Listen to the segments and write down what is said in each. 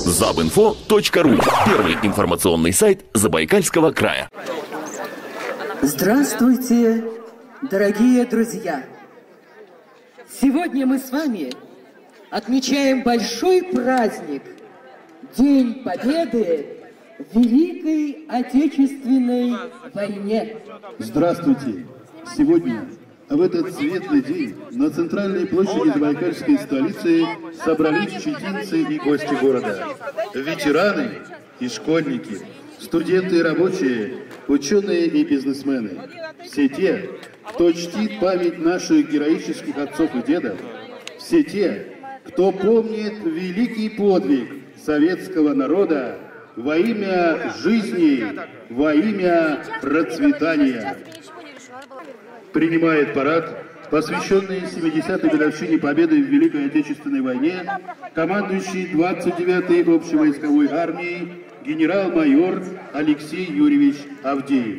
Забинфо.ру. Первый информационный сайт Забайкальского края. Здравствуйте, дорогие друзья! Сегодня мы с вами отмечаем большой праздник – День Победы в Великой Отечественной войне. Здравствуйте! Сегодня, в этот светлый день, на центральной площади Забайкальской столицы собрались читинцы и гости города, ветераны и школьники, студенты и рабочие, ученые и бизнесмены. Все те, кто чтит память наших героических отцов и дедов, все те, кто помнит великий подвиг советского народа во имя жизни, во имя процветания. Принимает парад, посвященный 70-й годовщине Победы в Великой Отечественной войне, командующий 29-й общевойсковой армией генерал-майор Алексей Юрьевич Авдеев.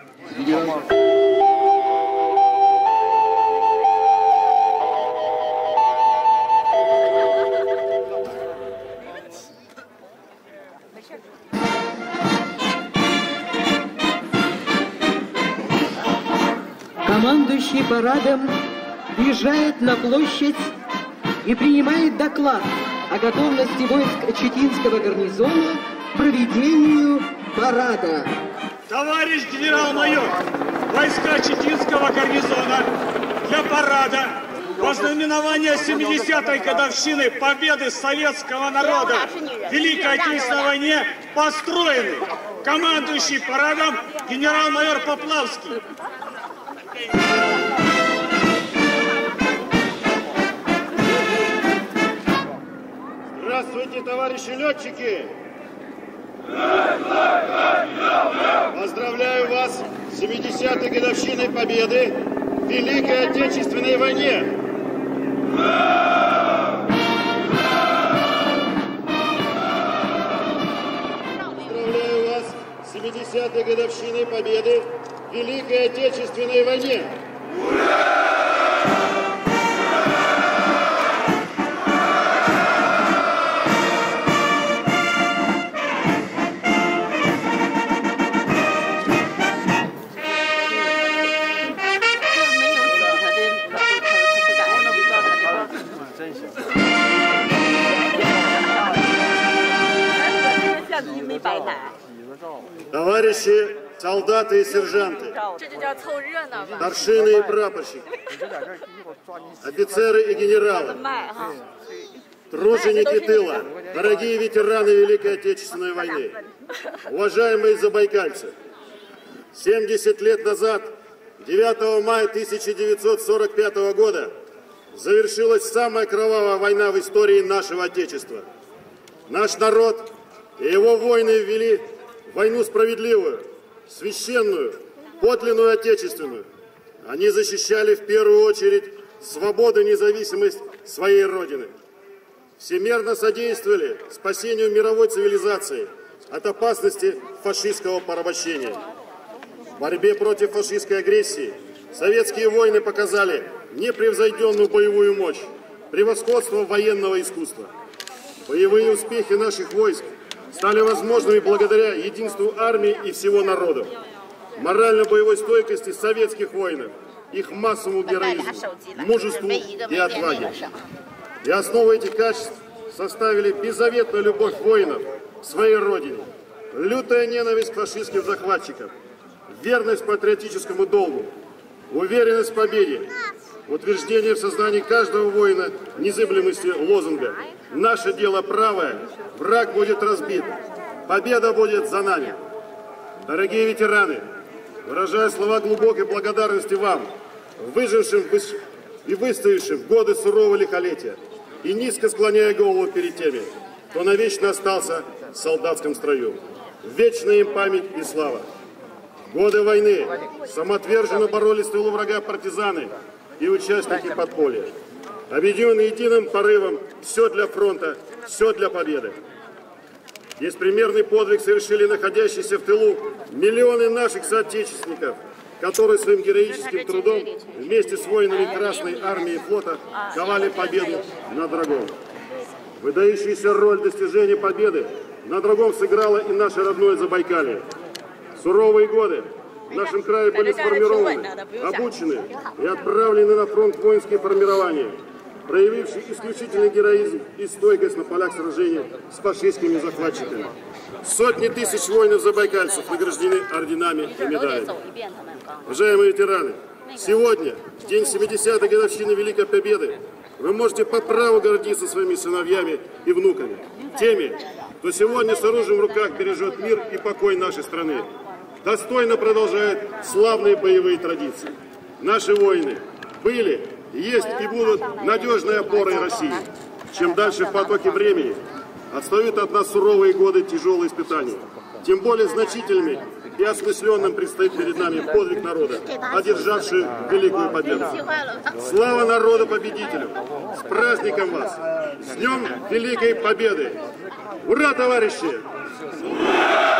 Командующий парадом въезжает на площадь и принимает доклад о готовности войск Читинского гарнизона к проведению парада. Товарищ генерал-майор, войска Читинского гарнизона для парада во знаменование 70-й годовщины победы советского народа в Великой Отечественной войне построены. Командующий парадом генерал-майор Поплавский. Здравствуйте, товарищи летчики! Поздравляю вас с 70-й годовщиной Победы в Великой Отечественной войне! Поздравляю вас с 70-й годовщиной Победы в Великой Отечественной войне! Товарищи солдаты и сержанты, старшины и прапорщики, офицеры и генералы, труженики тыла, дорогие ветераны Великой Отечественной войны, уважаемые забайкальцы, 70 лет назад, 9 мая 1945 года, завершилась самая кровавая война в истории нашего Отечества. Наш народ и его воины ввели войну справедливую, священную, подлинную отечественную. Они защищали в первую очередь свободу и независимость своей Родины. Всемерно содействовали спасению мировой цивилизации от опасности фашистского порабощения. В борьбе против фашистской агрессии советские воины показали непревзойденную боевую мощь, превосходство военного искусства. Боевые успехи наших войск стали возможными благодаря единству армии и всего народа, морально-боевой стойкости советских воинов, их массовому героизму, мужеству и отваге. И основу этих качеств составили беззаветную любовь воинов к своей родине, лютая ненависть к фашистским захватчикам, верность патриотическому долгу, уверенность в победе, утверждение в сознании каждого воина незыблемости лозунга «Наше дело правое, враг будет разбит, победа будет за нами». Дорогие ветераны, выражая слова глубокой благодарности вам, выжившим и выстоявшим в годы сурового лихолетия, и низко склоняя голову перед теми, кто навечно остался в солдатском строю. Вечная им память и слава. В годы войны самоотверженно боролись в тылу врага партизаны и участники подполья. Объединенные единым порывом, все для фронта, все для победы. Беспримерный подвиг совершили находящиеся в тылу миллионы наших соотечественников, которые своим героическим трудом вместе с воинами Красной Армии и флота ковали победу над врагом. Выдающуюся роль достижения победы на другом сыграло и наше родное Забайкалье. В суровые годы в нашем крае были сформированы, обучены и отправлены на фронт воинские формирования, проявившие исключительный героизм и стойкость на полях сражений с фашистскими захватчиками. Сотни тысяч воинов-забайкальцев награждены орденами и медалями. Уважаемые ветераны, сегодня, в день 70-й годовщины Великой Победы, вы можете по праву гордиться своими сыновьями и внуками, теми, кто сегодня с оружием в руках бережет мир и покой нашей страны, достойно продолжает славные боевые традиции. Наши воины были, есть и будут надежной опорой России. Чем дальше в потоке времени отстают от нас суровые годы тяжелые испытания, тем более значительными и осмысленным предстоит перед нами подвиг народа, одержавший великую победу. Слава народу-победителю! С праздником вас! С Днем Великой Победы! Ура, товарищи!